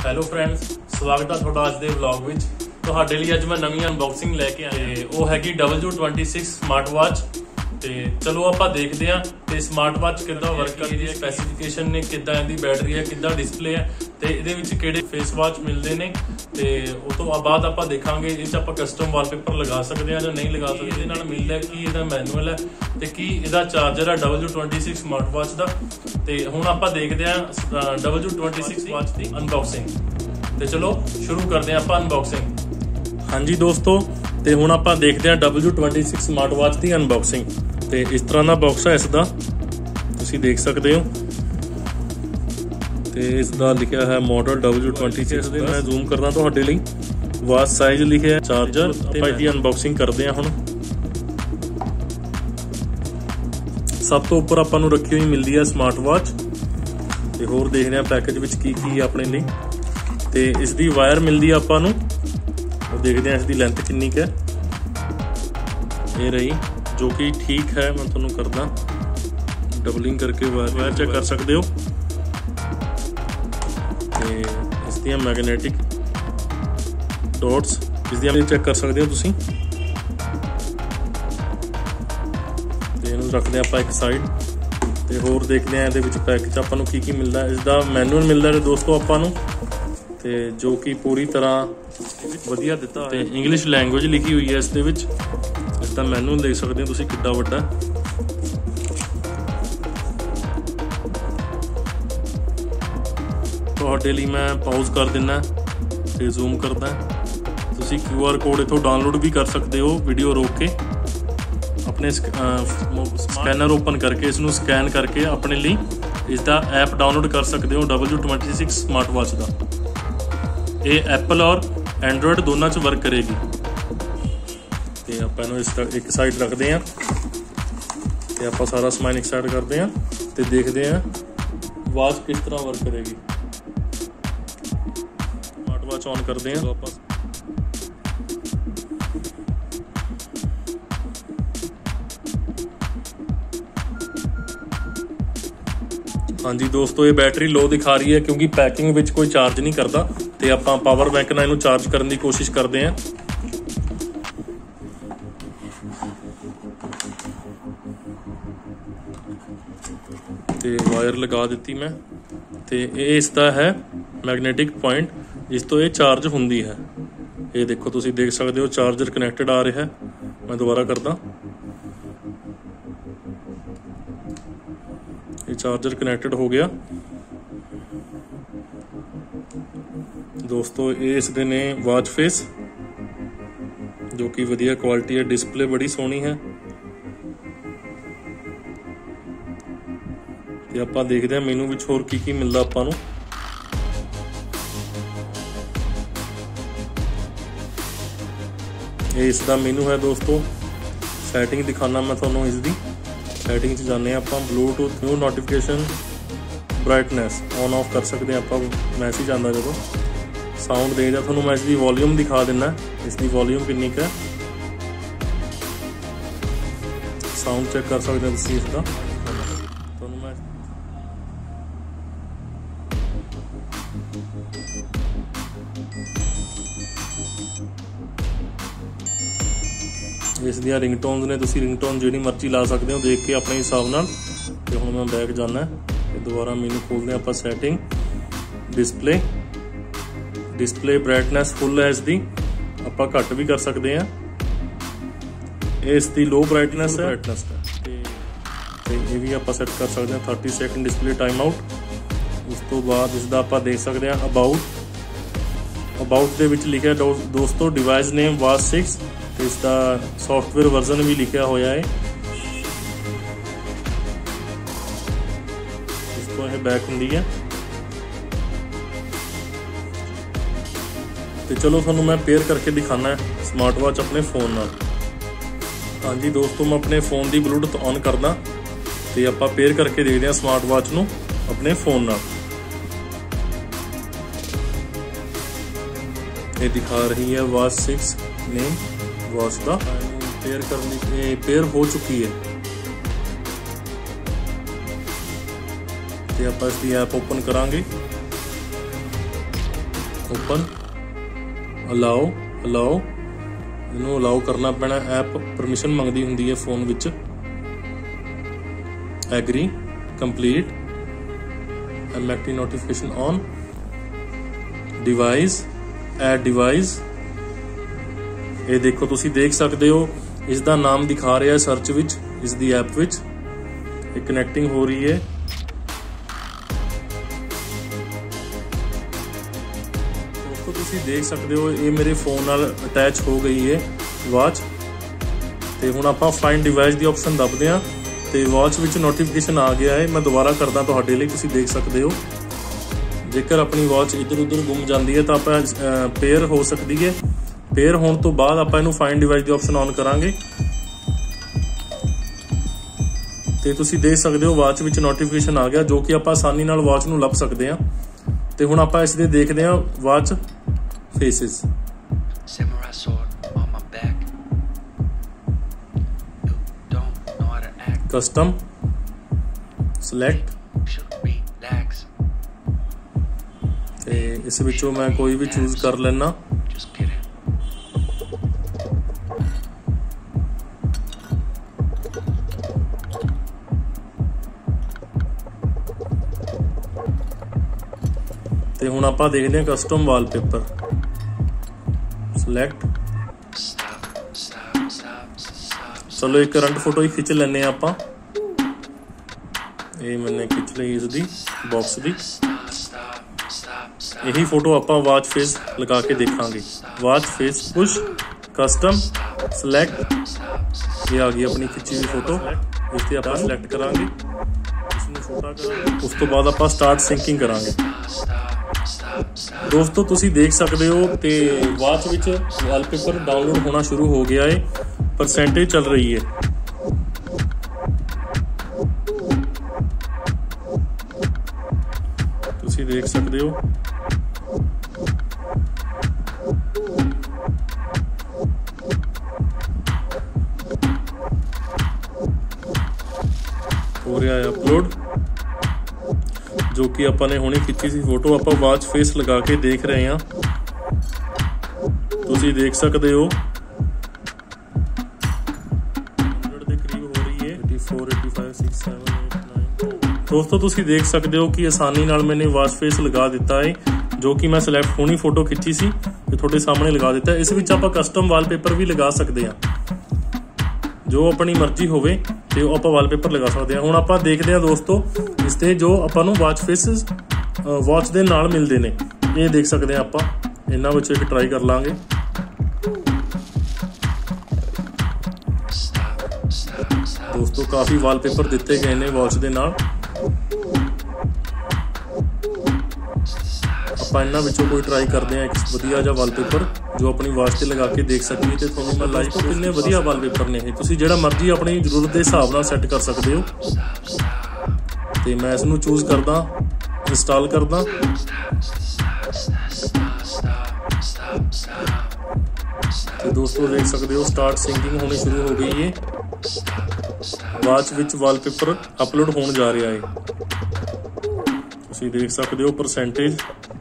Hello friends, ਸਵਾਗਤ ਹੈ ਤੁਹਾਡਾ ਅੱਜ ਦੇ ਵਲੌਗ ਵਿੱਚ। ਤੁਹਾਡੇ ਲਈ ਅੱਜ ਮੈਂ ਨਵੀਂ ਅਨਬਾਕਸਿੰਗ ਲੈ ਕੇ ਆਇਆ ਤੇ ਉਹ ਹੈਗੀ W26 ਸਮਾਰਟ ਵਾਚ। ਤੇ ਚਲੋ ਆਪਾਂ ਦੇਖਦੇ ਹਾਂ ਤੇ ਸਮਾਰਟ ਵਾਚ ਕਿੱਦਾਂ ਵਰਕ ਕਰਦੀ ਹੈ, ਸਪੈਸੀਫਿਕੇਸ਼ਨ ਨੇ ਕਿੱਦਾਂ, ਇਹਦੀ ਬੈਟਰੀ ਹੈ ਕਿੱਦਾਂ, ਡਿਸਪਲੇ ਹੈ ਤੇ ਇਹਦੇ ਵਿੱਚ ਕਿਹੜੇ ਫੇਸ ਵਾਚ ਮਿਲਦੇ ਨੇ। ਤੇ ਉਹ ਤੋਂ ਬਾਅਦ ਆਪਾਂ ਦੇਖਾਂਗੇ ਇਹ 'ਚ ਆਪਾਂ ਕਸਟਮ ਵਾਲਪੇਪਰ ਲਗਾ ਸਕਦੇ ਹਾਂ ਜਾਂ ਨਹੀਂ ਲਗਾ ਸਕਦੇ, ਇਹਦੇ ਨਾਲ ਮਿਲਦਾ ਕੀ ਇਹਦਾ ਮੈਨੂਅਲ ਹੈ ਤੇ ਕੀ ਇਹਦਾ ਚਾਰਜਰ ਹੈ W26 ਸਮਾਰਟ ਵਾਚ ਦਾ। ਤੇ ਹੁਣ ਆਪਾਂ ਦੇਖਦੇ ਹਾਂ W26 ਵਾਚ ਦੀ ਅਨਬਾਕਸਿੰਗ। ਤੇ ਚਲੋ ਸ਼ੁਰੂ ਕਰਦੇ ਹਾਂ ਆਪਾਂ ਅਨਬਾਕਸਿੰਗ। ਹਾਂਜੀ ਦੋਸਤੋ, ਤੇ ਹੁਣ ਆਪਾਂ ਦੇਖਦੇ ਹਾਂ W26 ਸਮਾਰਟ ਵਾਚ ਦੀ ਅਨਬਾਕਸਿੰਗ। ਤੇ ਇਸ ਤਰ੍ਹਾਂ ਦਾ ਬਾਕਸ ਹੈ ਇਸ ਦਾ, ਤੁਸੀਂ ਦੇਖ ਸਕਦੇ ਹੋ। ਤੇ ਇਸ ਦਾ ਲਿਖਿਆ ਹੈ ਮਾਡਲ W26 ਦੇ। ਮੈਂ ਜ਼ੂਮ ਕਰਦਾ ਤੁਹਾਡੇ ਲਈ। ਵਾਚ ਸਾਈਜ਼ ਲਿਖਿਆ, ਚਾਰਜਰ ਤੇ ਇਹਦੀ ਅਨਬਾਕਸਿੰਗ ਕਰਦੇ ਹਾਂ ਹੁਣ। ਸਭ ਤੋਂ ਉੱਪਰ ਆਪਾਂ ਨੂੰ ਰੱਖੀ ਹੋਈ ਮਿਲਦੀ ਹੈ ਸਮਾਰਟ ਵਾਚ। ਤੇ ਹੋਰ ਦੇਖਦੇ ਹਾਂ ਪੈਕੇਜ ਵਿੱਚ ਕੀ ਕੀ ਆਪਣੇ ਲਈ। ਤੇ ਇਸ ਦੀ ਵਾਇਰ ਮਿਲਦੀ ਹੈ ਆਪਾਂ ਨੂੰ, ਉਹ ਦੇਖਦੇ ਹਾਂ ਇਸ ਦੀ ਲੈਂਥ ਕਿੰਨੀ ਕੁ ਹੈ। ਇਹ ਰਹੀ, ਜੋ ਕਿ ਠੀਕ ਹੈ। ਮੈਂ ਤੁਹਾਨੂੰ ਕਰਦਾ ਡਬਲਿੰਗ ਕਰਕੇ ਵਾਇਰ ਚੈੱਕ ਕਰ ਸਕਦੇ ਹੋ। ਤੇ ਇਸ ਦੀਆਂ ਮੈਗਨੈਟਿਕ ਡਾਟਸ ਇਸ ਦੀਆਂ ਚੈੱਕ ਕਰ ਸਕਦੇ ਹੋ ਤੁਸੀਂ। ਤੇ ਇਹਨੂੰ ਰੱਖਦੇ ਆਪਾਂ ਇੱਕ ਸਾਈਡ। ਤੇ ਹੋਰ ਦੇਖਦੇ ਹਾਂ ਇਹਦੇ ਵਿੱਚ ਪੈਕ 'ਚ ਆਪਾਂ ਨੂੰ ਕੀ ਕੀ ਮਿਲਦਾ। ਇਸ ਦਾ ਮੈਨੂਅਲ ਮਿਲਦਾ ਹੈ ਦੋਸਤੋ ਆਪਾਂ ਨੂੰ, ਤੇ ਜੋ ਕਿ ਪੂਰੀ ਤਰ੍ਹਾਂ ਵਧੀਆ ਦਿੱਤਾ ਤੇ ਇੰਗਲਿਸ਼ ਲੈਂਗੁਏਜ ਲਿਖੀ ਹੋਈ ਹੈ ਇਸ ਦੇ ਵਿੱਚ। ਇਸ ਦਾ ਮੈਨੂਅਲ ਦੇਖ ਸਕਦੇ ਹੋ ਤੁਸੀਂ ਕਿੱਡਾ ਵੱਡਾ। ਤੁਹਾਡੇ ਲਈ ਮੈਂ ਪਾਉਜ਼ ਕਰ ਦਿੰਦਾ ਤੇ ਜ਼ੂਮ ਕਰਦਾ। ਤੁਸੀਂ QR ਕੋਡ ਇੱਥੋਂ ਡਾਊਨਲੋਡ ਵੀ ਕਰ ਸਕਦੇ ਹੋ ਵੀਡੀਓ ਰੋਕ ਕੇ। ਆਪਣੇ ਸਕੈਨਰ ਓਪਨ ਕਰਕੇ ਇਸ ਨੂੰ ਸਕੈਨ ਕਰਕੇ ਆਪਣੇ ਲਈ ਇਸ ਦਾ ਐਪ ਡਾਊਨਲੋਡ ਕਰ ਸਕਦੇ ਹੋ W26 ਸਮਾਰਟ ਵਾਚ ਦਾ। ਇਹ ਐਪਲ ਔਰ ਐਂਡਰੋਇਡ ਦੋਨਾਂ 'ਚ ਵਰਕ ਕਰੇਗੀ। ਤੇ ਆਪਾਂ ਇਹਨੂੰ ਇਸ ਤਰ੍ਹਾਂ ਇੱਕ ਸਾਈਡ ਰੱਖਦੇ ਹਾਂ ਤੇ ਆਪਾਂ ਸਾਰਾ ਸਮਾਨ ਇੱਕ ਸਾਈਡ ਕਰਦੇ ਹਾਂ ਤੇ ਦੇਖਦੇ ਹਾਂ ਵਾਚ ਕਿਸ ਤਰ੍ਹਾਂ ਵਰਕ ਕਰੇਗੀ। ਸਮਾਰਟ ਵਾਚ ਔਨ ਕਰਦੇ ਹਾਂ ਆਪਾਂ। ਹਾਂਜੀ ਦੋਸਤੋ, ਇਹ ਬੈਟਰੀ ਲੋ ਦਿਖਾ ਰਹੀ ਹੈ ਕਿਉਂਕਿ ਪੈਕਿੰਗ ਵਿੱਚ ਕੋਈ ਚਾਰਜ ਨਹੀਂ ਕਰਦਾ। ਤੇ ਆਪਾਂ ਪਾਵਰ ਬੈਂਕ ਨਾਲ ਇਹਨੂੰ ਚਾਰਜ ਕਰਨ ਦੀ ਕੋਸ਼ਿਸ਼ ਕਰਦੇ ਹਾਂ। ਤੇ ਵਾਇਰ ਲਗਾ ਦਿੱਤੀ ਮੈਂ। ਤੇ ਇਹ ਇਸ ਦਾ ਹੈ ਮੈਗਨੈਟਿਕ ਪੁਆਇੰਟ ਜਿਸ ਤੋਂ ਇਹ ਚਾਰਜ ਹੁੰਦੀ ਹੈ। ਇਹ ਦੇਖੋ, ਤੁਸੀਂ ਦੇਖ ਸਕਦੇ ਹੋ ਚਾਰਜਰ ਕਨੈਕਟਡ ਆ ਰਿਹਾ ਹੈ। ਮੈਂ ਦੁਬਾਰਾ ਕਰਦਾ। ਇਹ ਚਾਰਜਰ ਕਨੈਕਟਡ ਹੋ ਗਿਆ ਦੋਸਤੋ। ਇਹ ਇਸ ਦੇ ਨੇ ਵਾਚ ਫੇਸ, ਜੋ ਕਿ ਵਧੀਆ ਕੁਆਲਿਟੀ ਹੈ। ਡਿਸਪਲੇ ਬੜੀ ਸੋਹਣੀ ਹੈ। ਤੇ ਆਪਾਂ ਦੇਖਦੇ ਹਾਂ ਮੈਨੂ ਵਿੱਚ ਹੋਰ ਕੀ ਕੀ ਮਿਲਦਾ ਆਪਾਂ ਨੂੰ। ਇਹ ਇਸ ਦਾ ਮੈਨੂ ਹੈ ਦੋਸਤੋ। ਸੈਟਿੰਗ ਦਿਖਾਣਾ ਮੈਂ ਤੁਹਾਨੂੰ ਇਸ ਦੀ। ਸੈਟਿੰਗ 'ਚ ਜਾਂਦੇ ਹਾਂ ਆਪਾਂ। Bluetooth, new notification, brightness on off ਕਰ ਸਕਦੇ ਹਾਂ ਆਪਾਂ। ਮੈਸੇਜ ਆਉਂਦਾ ਜਦੋਂ। ਸਾਊਂਡ ਦੇਖਦਾ ਤੁਹਾਨੂੰ ਮੈਂ ਇਸ ਦੀ ਵੋਲੀਅਮ ਦਿਖਾ ਦਿੰਦਾ। ਇਸ ਦੀ ਵੋਲੀਅਮ ਕਿੰਨੀ ਕੁ ਹੈ, ਸਾਊਂਡ ਚੈੱਕ ਕਰ ਸਕਦੇ ਹੋ ਤੁਸੀਂ ਇਸ ਦਾ। ਤੁਹਾਨੂੰ ਮੈਂ ਇਸ ਦੀਆਂ ਰਿੰਗਟੋਨਸ ਨੇ, ਤੁਸੀਂ ਰਿੰਗਟੋਨ ਜਿਹੜੀ ਮਰਜ਼ੀ ਲਾ ਸਕਦੇ ਹੋ ਦੇਖ ਕੇ ਆਪਣੇ ਹਿਸਾਬ ਨਾਲ। ਤੇ ਹੁਣ ਮੈਂ ਬੈਕ ਜਾਣਾ ਤੇ ਦੁਬਾਰਾ ਮੈਨੂ ਖੋਲਦੇ ਆਪਾਂ। ਸੈਟਿੰਗ, ਡਿਸਪਲੇ ਬ੍ਰਾਈਟਨੈਸ ਫੁੱਲ ਹੈ ਇਸ ਦੀ, ਆਪਾਂ ਘੱਟ ਵੀ ਕਰ ਸਕਦੇ ਹਾਂ। ਇਸ ਦੀ ਲੋ ਬ੍ਰਾਈਟਨੈਸ ਹੈ ਤੇ ਇਹ ਵੀ ਆਪਾਂ ਸੈੱਟ ਕਰ ਸਕਦੇ ਹਾਂ 30 ਸੈਕਿੰਡ ਡਿਸਪਲੇ ਟਾਈਮ ਆਊਟ। ਉਸ ਤੋਂ ਬਾਅਦ ਇਸ ਦਾ ਆਪਾਂ ਦੇਖ ਸਕਦੇ ਹਾਂ ਅਬਾਊਟ ਦੇ ਵਿੱਚ ਲਿਖਿਆ ਦੋਸਤੋ ਡਿਵਾਈਸ ਨੇਮ ਵਾਚ 6 ਤੇ ਇਸ ਦਾ ਸੌਫਟਵੇਅਰ ਵਰਜ਼ਨ ਵੀ ਲਿਖਿਆ ਹੋਇਆ ਹੈ। ਇਸ ਤੋਂ ਇਹ ਬੈਕ ਹੁੰਦੀ ਹੈ। ਤੇ ਚਲੋ ਤੁਹਾਨੂੰ ਮੈਂ ਪੇਅਰ ਕਰਕੇ ਦਿਖਾਣਾ ਹੈ ਸਮਾਰਟ ਵਾਚ ਆਪਣੇ ਫੋਨ ਨਾਲ। ਹਾਂਜੀ ਦੋਸਤੋ, ਮੈਂ ਆਪਣੇ ਫੋਨ ਦੀ ਬਲੂਟੁੱਥ ਔਨ ਕਰਦਾ ਤੇ ਆਪਾਂ ਪੇਅਰ ਕਰਕੇ ਦੇਖਦੇ ਹਾਂ ਸਮਾਰਟ ਵਾਚ ਨੂੰ ਆਪਣੇ ਫੋਨ ਨਾਲ। ਇਹ ਦਿਖਾ ਰਹੀ ਹੈ ਵਾਚ 6 ਨੇਮ ਵਾਚ ਦਾ। ਪੇਅਰ ਕਰਨੀ, ਇਹ ਪੇਅਰ ਹੋ ਚੁੱਕੀ ਹੈ। ਤੇ ਆਪਾਂ ਇਸ ਦੀ ਐਪ ਓਪਨ ਕਰਾਂਗੇ। ओपन, अलाओ अलाओ, इनू अलाउ करना पैना। ऐप परमिशन मंगदी हुंदी है फोन विच। एग्री, कंप्लीट, एमएटी notification on, device, add device. ये देखो तुसी देख सकते हो इसका नाम दिखा रहा है सर्च विच, इसकी ऐप विच। ये कनैक्टिंग हो रही है। दोस्तों तुसी देख सकते हो ये मेरे फोन नाल अटैच हो गई है वॉच। तो हुण आपां फाइंड डिवाइस की ऑप्शन दबदे हां ते वॉच विच नोटिफिकेशन आ गया है। मैं दोबारा करदा तुहाडे लई, तुसी देख सकते हो। जेकर अपनी वॉच इधर उधर गुम जाती है तो आप पेयर हो सकती है। पेयर होने तो बाद आप इनू फाइंड डिवाइस की ऑप्शन ऑन करांगे तो तुसी देख सकते हो वॉच विच नोटिफिकेशन आ गया, जो कि आप आसानी नाल वॉच नू लभ सकते हैं। तो हुण आप इसदे देखते हैं वॉच फेसिस। कस्टम, सिलेक्ट, इस विचों मैं कोई भी चूज कर लेना। ते हुण आपां देखदे हां कस्टम वॉलपेपर। सिलेक्ट, चलो एक करंट फोटो ही खिंच लेने आपां। ये मैंने खिंच ली इसदी बॉक्स दी। यही फोटो आपां वॉच फेस लगा के देखांगे। Watch face push, custom, select, ये आ गई अपनी खिंची हुई फोटो। इस ते आपां सिलेक्ट करांगे, इसनूं छोटा करांगे, उस तो बाद आपां स्टार्ट सिंकिंग करांगे। दोस्तों तुसी देख सकते हो ते वॉच विच वॉलपेपर डाउनलोड होना शुरू हो गया है। परसेंटेज चल रही है। तुसी देख सकते हो। हो रहा है अपलोड, जो कि अपन ने हुणे खिंची सी फोटो आप वॉच फेस लगा के देख रहे हैं। तुसी देख सकते हो 100 के करीब हो रही है। 84, 85, 6, 7, 8, 9। दोस्तों तुसी देख सकते हो कि आसानी नाल मैंने वॉच फेस लगा दिता है, जो कि मैं सिलेक्ट होनी फोटो खिंची सी ते थोड़े सामने लगा दिता है। इस विच आपां कस्टम वॉलपेपर भी लगा सकते हैं, जो अपनी मर्जी होवे ते आप वॉलपेपर लगा सकते हैं। हुण आपां देखते हैं दोस्तों इसते जो आपां नूं वॉच फेसिस वॉच दे नाल मिलते हैं। ये देख सकते हैं आपां इन्हां विच एक ट्राई कर लांगे। दोस्तों काफ़ी वॉलपेपर दिते गए ने वॉच दे नाल। आपां इन्हां विचों कोई ट्राई करते हैं एक वधिया जिहा वॉलपेपर जो अपनी वॉच ते लगा के देख सकीए। तो तुहानूं मैं लाइव किन्ने वधिया वॉलपेपर ने, तुसीं जिहड़ा मर्जी अपनी जरूरत के हिसाब नाल सैट कर सकते हो। तो मैं इसनूं चूज करदा, इंस्टॉल करदा। तो दोस्तों देख सकते हो स्टार्ट सिंकिंग होनी शुरू हो गई है। वॉच विच वॉलपेपर अपलोड होने जा रहा है। तुसीं देख सकते हो परसेंटेज।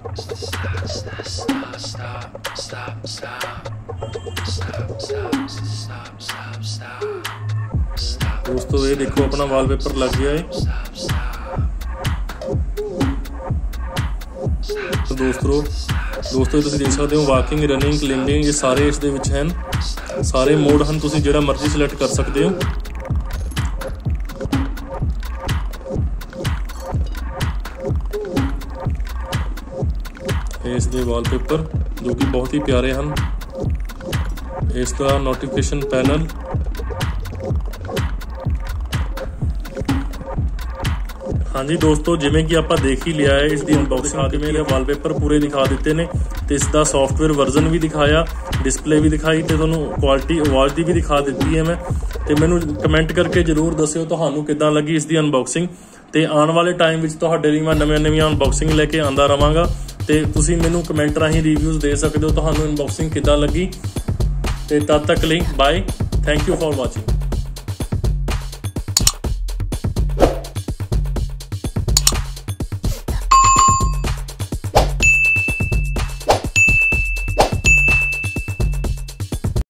दोस्तों ये देखो अपना वॉलपेपर लग गया है। तो दोस्तों तुसीं देख सकते हो वॉकिंग, रनिंग, क्लाइंबिंग, ये सारे इस दे विच हैं। सारे मोड हैं, तुसीं जिहड़ा मर्जी सिलेक्ट कर सकते हो। इस दे वॉलपेपर जो कि बहुत ही प्यारे हैं। इसका नोटिफिकेशन पैनल, हाँ जी दोस्तों जिमें कि आप देख ही लिया है, इसकी अनबॉक्सिंग किवें है, वॉलपेपर पूरे दिखा दिते ने ते इसका सॉफ्टवेयर वर्जन भी दिखाया, डिस्पले भी दिखाई ते तुहानूं क्वालिटी आवाज़ की भी दिखा दी है मैं। तो मैनूं कमेंट करके जरूर दस्सिओ तुहानूं किद्दां लगी इसकी अनबॉक्सिंग। तो आने वाले टाइम विच तुहाडे लई मैं नवीं अनबॉक्सिंग लैके आंदा रहांगा। तो तुसीं मैनूं कमेंट राहीं रिव्यूज़ दे सकते हो तुहानूं अनबॉक्सिंग किद्दां लगी। तो तद तक ਲਈ bye, thank you for watching.